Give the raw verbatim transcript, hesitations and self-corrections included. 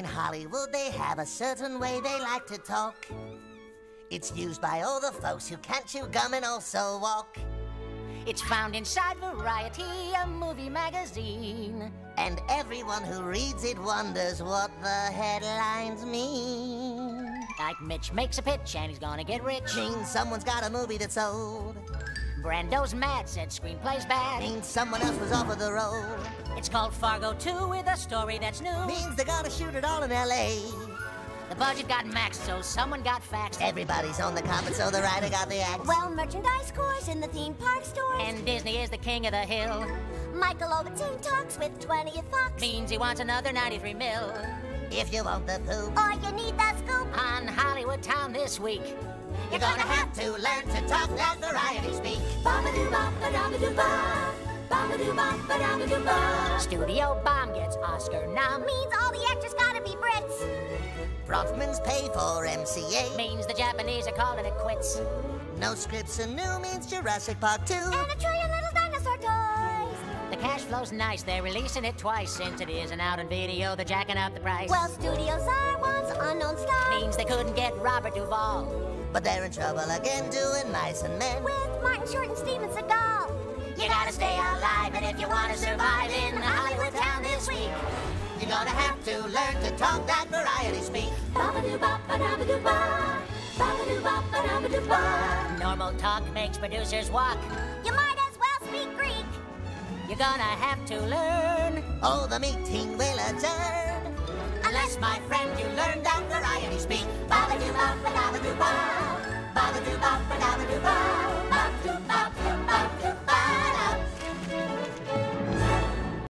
In Hollywood, they have a certain way they like to talk. It's used by all the folks who can't chew gum and also walk. It's found inside Variety, a movie magazine. And everyone who reads it wonders what the headlines mean. Like Mitch makes a pitch and he's gonna get rich. Means someone's got a movie that's sold. Brando's mad, said screenplay's bad. Means someone else was offered the role. It's called Fargo two with a story that's new. Means they're gonna shoot it all in L A. The budget got maxed, so someone got faxed. Everybody's on the carpet, so the writer got the axe. Well, merchandise scores in the theme park stores. And Disney is the king of the hill. Michael Overton talks with twentieth Fox. Means he wants another ninety-three mil. If you want the poop, or you need the scoop, on Hollywood Town this week, you're gonna have to learn to talk that variety speak. Ba-ba-doo-ba-ba-da-ba-doo-ba. Ba-ba-doo-ba-ba-da-ba-doo-ba. Studio Bomb gets Oscar nom. Means all the actors gotta be Brits. Bronfman's pay for M C A. Means the Japanese are calling it quits. No scripts are new means Jurassic Park two. And a trillion little dinosaur toys. The cash flow's nice, they're releasing it twice. Since it isn't out on video, they're jacking up the price. Well, studios are once unknown stars. Means they couldn't get Robert Duvall. But they're in trouble again doing Mice and Men. With Martin Short and Steven Seagal. You gotta stay alive, and if you wanna survive in Hollywood Town this week, you're gonna have to learn to talk that variety speak. Ba-ba-doo-ba-ba-da-ba-doo-ba. Ba-ba-doo-ba-ba-da-ba-doo-ba. Normal talk makes producers walk. You might as well speak Greek. You're gonna have to learn. Oh, the meeting will adjourn. Unless, my friend, you learn that variety speak. Ba-ba-doo-ba-ba-da-ba-doo-ba. Ba-ba-doo-ba-ba-da-ba-doo-ba.